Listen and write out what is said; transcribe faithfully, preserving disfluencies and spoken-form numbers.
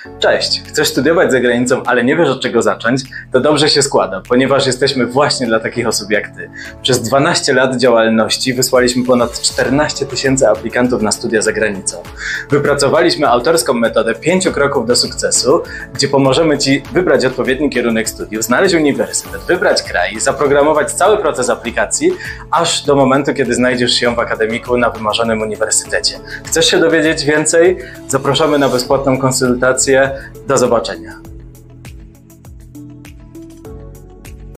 Cześć, chcesz studiować za granicą, ale nie wiesz od czego zacząć? To dobrze się składa, ponieważ jesteśmy właśnie dla takich osób jak Ty. Przez dwanaście lat działalności wysłaliśmy ponad czternaście tysięcy aplikantów na studia za granicą. Wypracowaliśmy autorską metodę pięciu kroków do sukcesu, gdzie pomożemy Ci wybrać odpowiedni kierunek studiów, znaleźć uniwersytet, wybrać kraj, zaprogramować cały proces aplikacji, aż do momentu, kiedy znajdziesz się w akademiku na wymarzonym uniwersytecie. Chcesz się dowiedzieć więcej? Zapraszamy na bezpłatną konsultację. Do zobaczenia.